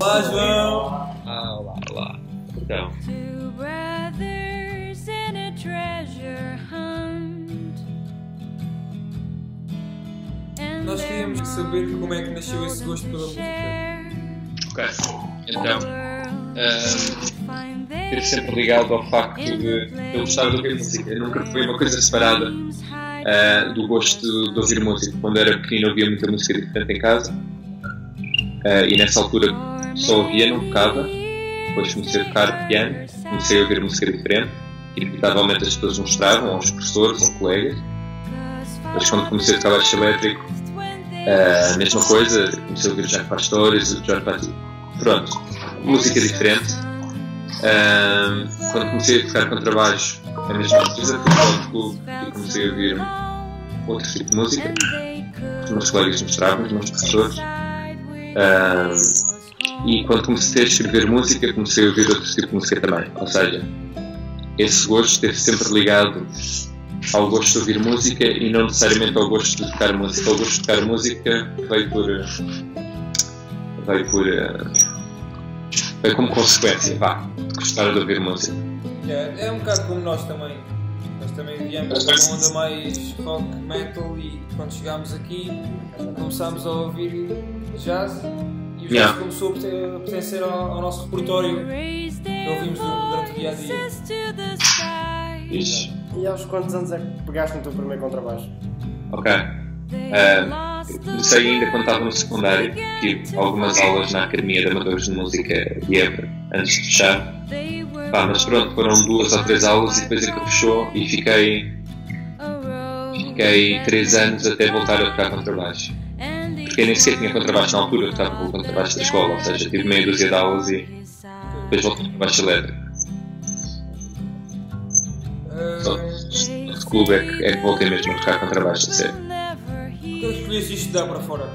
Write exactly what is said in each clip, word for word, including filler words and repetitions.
Olá, João! Ah, olá, olá. Então, Two brothers in a treasure hunt. And Nós their queríamos saber como é que nasceu esse moms gosto pela música. share ok. the Então, world ahm, find esteve sempre ligado ao facto de eu gostar de ouvir música. Nunca foi uma coisa separada ah, do gosto de ouvir música. Quando era pequeno ouvia muita música diferente em casa ah, e nessa altura só ouvia, não tocava. Depois comecei a tocar piano, comecei a ouvir música diferente, que inevitavelmente as pessoas mostravam, aos professores, aos colegas. Depois quando comecei a tocar baixo elétrico, a mesma coisa, comecei a ouvir o Jaco Pastores, o Jorge Batista. Pronto, música diferente. Um, quando comecei a tocar contrabaixo, a mesma coisa, fui para o clube e comecei a ouvir outro tipo de música. Os meus colegas mostravam, os meus professores. Um, e quando comecei a escrever música, comecei a ouvir outro tipo de música também. Ou seja, esse gosto esteve sempre ligado ao gosto de ouvir música e não necessariamente ao gosto de tocar música. O gosto de tocar música veio por. veio por. veio como consequência, vá, de gostar de ouvir música. Yeah, é um bocado como nós também. Nós também viemos de uma onda mais rock, metal e quando chegámos aqui começámos a ouvir jazz e o jazz Yeah. começou a perten- a pertencer ao, ao nosso repertório que ouvimos du- durante o dia a dia. Isso. E aos quantos anos é que pegaste no teu primeiro contrabaixo? Ok. Ah, comecei ainda quando estava no secundário, tive algumas aulas na Academia de Amadores de Música de Évora, antes de fechar. Pá, mas pronto, foram duas ou três aulas e depois é que fechou e fiquei, fiquei três anos até voltar a tocar contrabaixo. Porque eu nem sequer tinha contrabaixo na altura, eu tocava com o contrabaixo da escola, ou seja, tive meia dúzia de aulas e depois voltei para baixo elétrico. Só de clube é que, é que voltei mesmo a tocar contrabaixo, a sério. Então escolheste estudar para fora.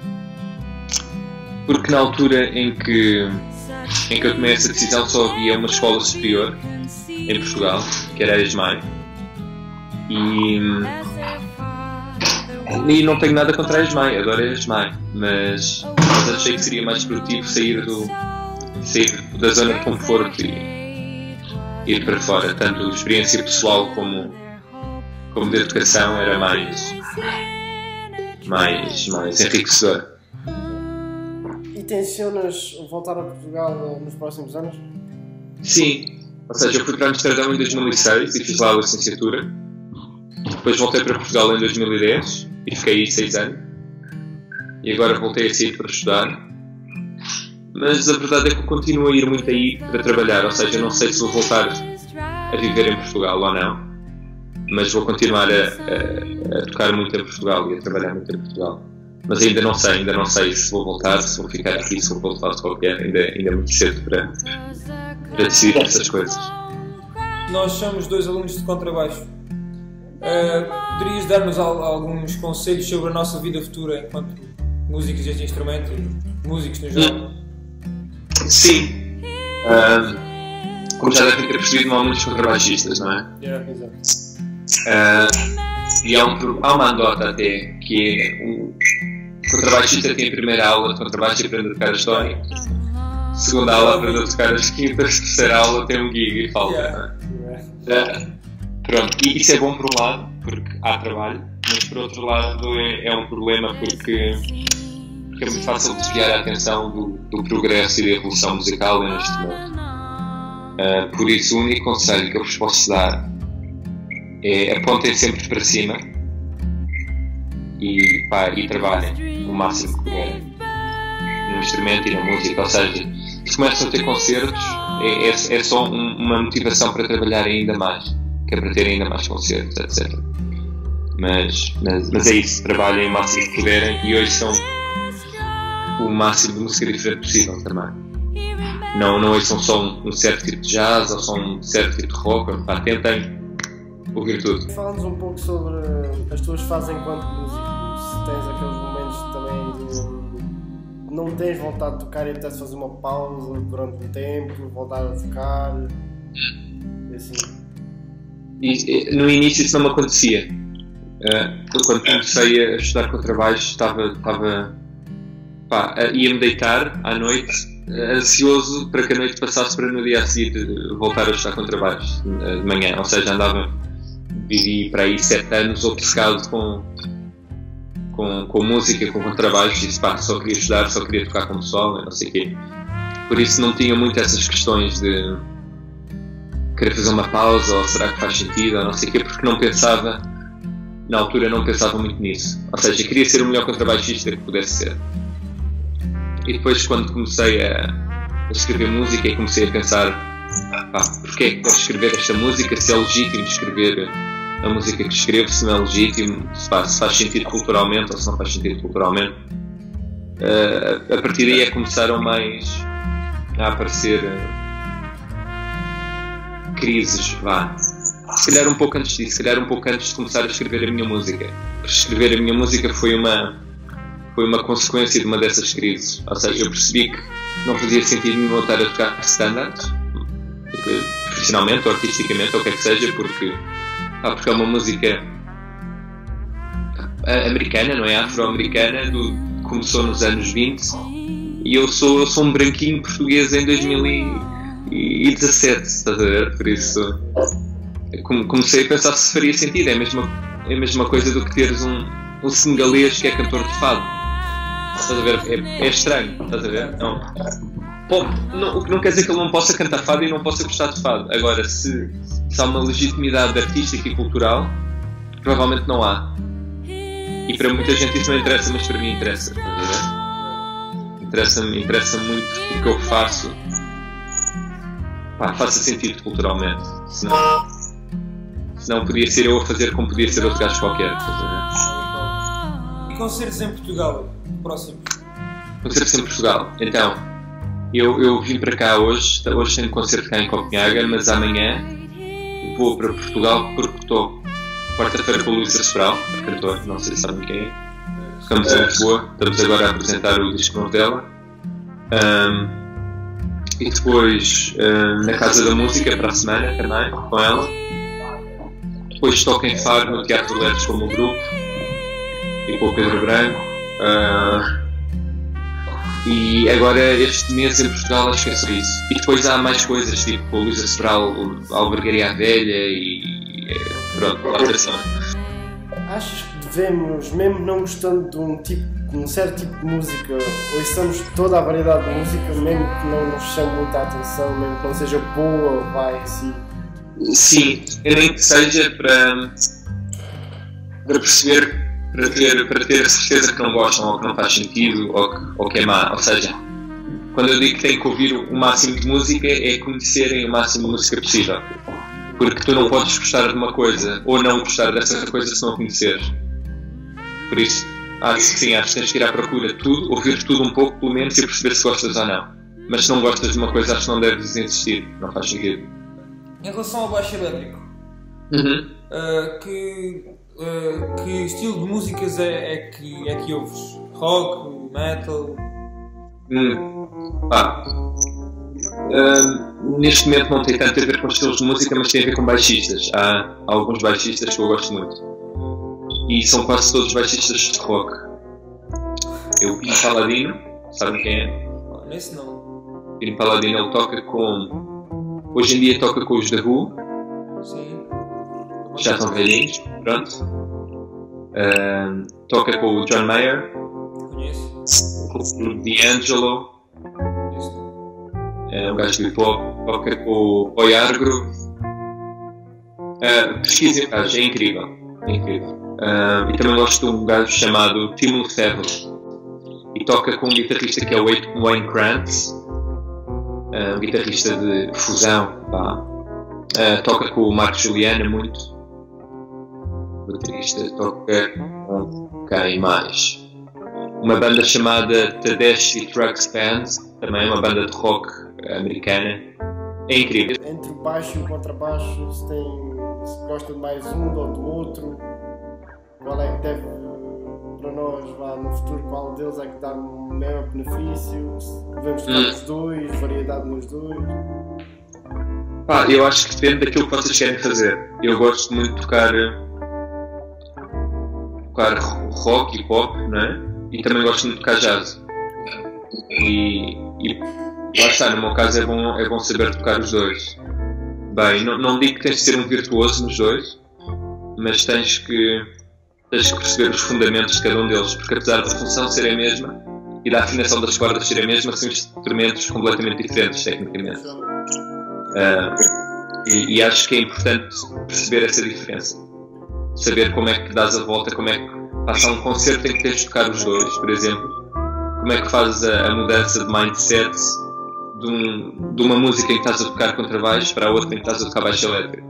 Porque na altura em que, em que eu tomei essa decisão só havia uma escola superior em Portugal, que era a ESMAI. E, e não tenho nada contra a ESMAI, adoro a ESMAI, mas, mas achei que seria mais produtivo sair, do, sair da zona de conforto e ir para fora. Tanto experiência pessoal como, como de educação era mais, mais, mais enriquecedor. E tencionas voltar a Portugal nos próximos anos? Sim, ou seja, eu fui para Amsterdão em dois mil e seis e fiz lá a licenciatura. Depois voltei para Portugal em dois mil e dez e fiquei aí seis anos. E agora voltei a sair para estudar. Mas a verdade é que eu continuo a ir muito aí para trabalhar, ou seja, eu não sei se vou voltar a viver em Portugal ou não, mas vou continuar a, a, a tocar muito em Portugal e a trabalhar muito em Portugal. Mas ainda não sei, ainda não sei se vou voltar, se vou ficar aqui, se vou voltar de qualquer, ainda, ainda é muito cedo para, para decidir essas coisas. Nós somos dois alunos de contrabaixo. Uh, poderias dar-nos al- alguns conselhos sobre a nossa vida futura enquanto músicos deste instrumento, músicos no geral? Sim. Ah, como já devem ter percebido, não há muitos contrabaixistas, não é? Yeah. Exato. Ah, e há, um, pro- há uma anedota até, que é o contrabaixista tem a primeira aula de contrabaixo e aprende a tocar as tónicas. Segunda aula aprende a tocar as quintas, terceira aula tem um gig e falta. Yeah. Não é? Ah, pronto, e isso é bom por um lado, porque há trabalho, mas por outro lado é, é um problema porque, porque é muito fácil desviar a atenção do, do progresso e da evolução musical neste momento. Ah, por isso, o único conselho que eu vos posso dar é apontem sempre para cima e, pá, e trabalhem o máximo que puderem no instrumento e na música. Ou seja, se começam a ter concertos, é, é, é só um, uma motivação para trabalhar ainda mais, que é para ter ainda mais concertos, etcétera. Mas, mas, mas é isso, trabalhem o máximo que puderem e hoje são o máximo de música diferente possível também. Não, não ouçam só um, um certo tipo de jazz ou só um certo tipo de rock, pá, tentem ouvir tudo. Fala-nos um pouco sobre as tuas fases enquanto músico. Se tens aqueles momentos também de não tens vontade de tocar e apetece fazer uma pausa durante um tempo, voltar a tocar. Assim. E, no início isso não me acontecia. Uh, eu, quando comecei a estudar contrabaixo, estava, estava pá, ia-me deitar à noite ansioso para que a noite passasse para no dia a seguir voltar a estudar contrabaixo de manhã. Ou seja, andava, vivi para aí sete anos obcecado com, com, com música, com contrabaixo, e pá, só queria estudar, só queria tocar com o pessoal, não sei o quê. Por isso não tinha muito essas questões de querer fazer uma pausa, ou será que faz sentido, ou não sei o quê, porque não pensava, na altura não pensava muito nisso. Ou seja, queria ser o melhor contrabaixista que pudesse ser. E depois, quando comecei a, a escrever música, e comecei a pensar, pá, porque é que quero escrever esta música, se é legítimo escrever a música que escrevo, se não é legítimo, se faz, se faz sentido culturalmente ou se não faz sentido culturalmente. Uh, a partir daí é que começaram mais a aparecer uh, crises, vá. Se calhar um pouco antes disso, se calhar um pouco antes de começar a escrever a minha música. Escrever a minha música foi uma, foi uma consequência de uma dessas crises. Ou seja, eu percebi que não fazia sentido me voltar a tocar standards, profissionalmente ou artisticamente, ou o que é que seja, porque, ah, porque é uma música americana, não é? Afro-americana, do, começou nos anos vinte, e eu sou, eu sou um branquinho português em dois mil e dezassete, estás a ver? Por isso comecei a pensar se faria sentido. É a mesma, é a mesma coisa do que teres um, um senegalês que é cantor de fado. Estás a ver? É, é estranho, estás a ver? Não. Pop, não, o que não quer dizer que ele não possa cantar fado e não possa gostar de fado. Agora, se, se há uma legitimidade artística e cultural, provavelmente não há. E para muita gente isso não interessa, mas para mim interessa. Estás a ver? Interessa-me, interessa muito o que eu faço. Pá, faça sentido culturalmente. Senão, senão podia ser eu a fazer como podia ser outro gajo qualquer. Estás a ver? E concertos em Portugal, próximo? Concertos em Portugal. Então, eu, eu vim para cá hoje. Hoje tenho um concerto cá em Copenhaga, mas amanhã vou para Portugal porque estou quarta-feira com o Luísa Sobral, cantor, não sei se sabem quem é. Ficamos em Lisboa, estamos agora a apresentar o disco novo dela. Um, e depois um, na Casa da Música para a semana também, com ela. Depois toco em Faro no Teatro de Letras como o grupo e com o Pedro Branco. Uh, e agora este mês em Portugal acho que é só isso. E depois há mais coisas, tipo com a Luísa Sobral, a Albergaria à Velha e pronto, lá para cima. Achas que devemos, mesmo não gostando de um, tipo, de um certo tipo de música, ouçamos toda a variedade de música, mesmo que não nos chame muita atenção, mesmo que não seja boa, vai assim? Sim, nem que seja para, para perceber, para ter, para ter a certeza que não gostam, ou que não faz sentido, ou que, ou que é má. Ou seja, quando eu digo que têm que ouvir o máximo de música, é conhecerem o máximo de música possível. Porque tu não podes gostar de uma coisa ou não gostar dessa coisa se não conheceres. Por isso, acho que sim, acho que tens que ir à procura de tudo, ouvir tudo um pouco pelo menos e perceber se gostas ou não. Mas se não gostas de uma coisa, acho que não deves insistir, não faz sentido. Em relação ao baixo elétrico, Uhum. uh, que, uh, que estilo de músicas é, é, que, é que ouves? Rock, metal? Hum. Ah. Uh, neste momento não tem tanto a ver com estilos de música, mas tem a ver com baixistas. Há, há alguns baixistas que eu gosto muito e são quase todos baixistas de rock. Eu Pino Paladino, sabem quem é? Oh, nesse não. Pino Paladino, ele toca com, hoje em dia toca com os The Who. Sim. Já estão velhinhos, pronto. Uh, toca com o John Mayer, Conheço. com o D'Angelo. Conheço. É um gajo de hip hop, toca com o Oyar Groove. Uh, pesquisem, gajo, é incrível. É incrível. Uh, e também gosto de um gajo chamado Tim Lefebvre e toca com um guitarrista que é o Wayne Krantz, uh, um guitarrista de fusão. Pá. Uh, toca com o Marco Juliana muito. O baterista toca com quem mais? Uma banda chamada Tedeschi Trucks Band, também uma banda de rock americana. É incrível. Entre o baixo e o contrabaixo, se, tem, se gosta de mais um ou do outro, qual é que deve, para nós, vá, no futuro, qual deles é que dá o maior benefício? Se devemos tocar hum. os dois, variedade nos dois? Pá, eu acho que depende daquilo que vocês querem fazer. Eu gosto muito de tocar, tocar rock e pop, não é? E também gosto muito de tocar jazz. E, e lá está, no meu caso é bom, é bom saber tocar os dois. Bem, não, não digo que tens de ser um virtuoso nos dois, mas tens que, tens que perceber os fundamentos de cada um deles, porque apesar da função ser a mesma e da afinação das cordas ser a mesma, são instrumentos completamente diferentes tecnicamente. Uh, e, e acho que é importante perceber essa diferença. Saber como é que dás a volta, como é que passa um concerto em que tens de tocar os dois, por exemplo. Como é que fazes a, a mudança de mindset de, um, de uma música em que estás a tocar contrabaixo para a outra em que estás a tocar baixo elétrico.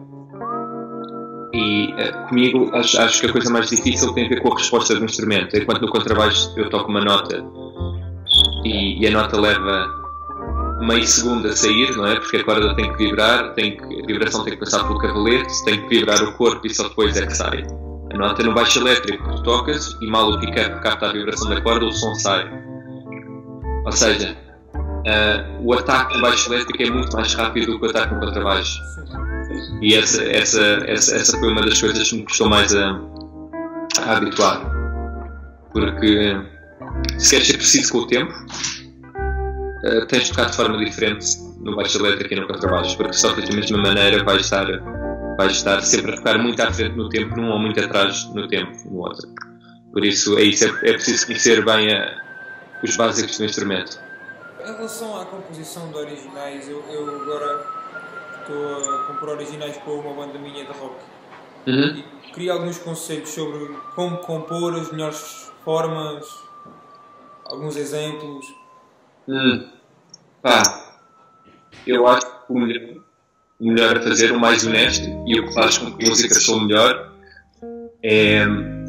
E uh, comigo acho, acho que a coisa mais difícil tem a ver com a resposta do instrumento. Enquanto no contrabaixo eu toco uma nota e, e a nota leva meio segundo a sair, não é? Porque a corda tem que vibrar, tem que, a vibração tem que passar pelo cavalete, tem que vibrar o corpo e só depois é que sai. A nota no baixo elétrico tu tocas e mal o pick-up capta a vibração da corda, o som sai. Ou seja, uh, o ataque no baixo elétrico é muito mais rápido do que o ataque no contrabaixo. E essa, essa, essa, essa foi uma das coisas que me custou mais a, a habituar. Porque se queres ser preciso com o tempo, uh, tens de tocar de forma diferente no baixo elétrico e no contrabaixo, porque só da mesma maneira vais estar, vais estar sempre a tocar muito à frente no tempo num ou muito atrás no tempo no outro. Por isso é, isso, é, é preciso conhecer bem a, os básicos do instrumento. Em relação à composição de originais, eu, eu agora estou a compor originais para uma banda minha de rock. Uhum. E queria alguns conselhos sobre como compor, as melhores formas, alguns exemplos. Hum. Pá, eu acho que o melhor, o melhor a fazer, o mais honesto e o que faz com que a música soe melhor é.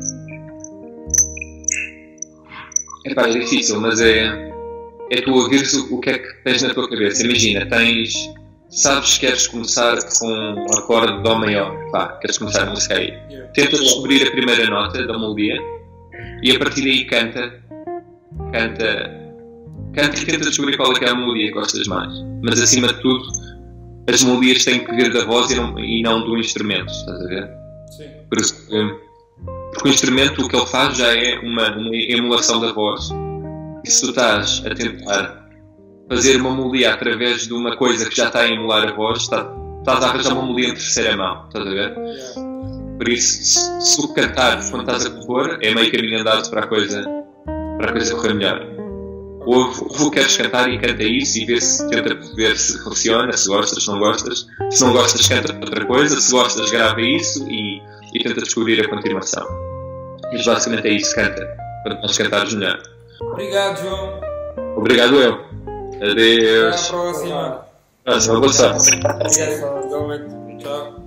É pá, é difícil, mas é. É tu ouvires o, o que é que tens na tua cabeça. Imagina, tens. Sabes que queres começar com um acorde de Dó maior, pá, queres começar a música aí. Yeah. Tenta descobrir a primeira nota da melodia e a partir daí canta, canta, canta e tenta descobrir qual é que é a melodia que gostas mais. Mas acima de tudo, as melodias têm que vir da voz e não, e não do instrumento, estás a ver? Sim. Por isso, porque o instrumento, o que ele faz já é uma, uma emulação da voz. E se tu estás a tentar fazer uma melodia através de uma coisa que já está a emular a voz, está, estás a arranjar uma melodia em terceira mão, estás a ver? Yeah. Por isso, se, se tu cantares quando estás a compor, é meio caminho andado para a coisa, para a coisa correr melhor. Ouve o que queres cantar e canta isso e vê se, tenta perceber se funciona, se gostas, se não gostas. Se não gostas, canta outra coisa, se gostas, grava isso e, e tenta descobrir a continuação. Mas basicamente é isso, canta. Quanto mais cantares, melhor. Obrigado, João. Obrigado eu. Até Adeus. à próxima. Próxima, boa sorte. Obrigado. Igualmente. Tchau.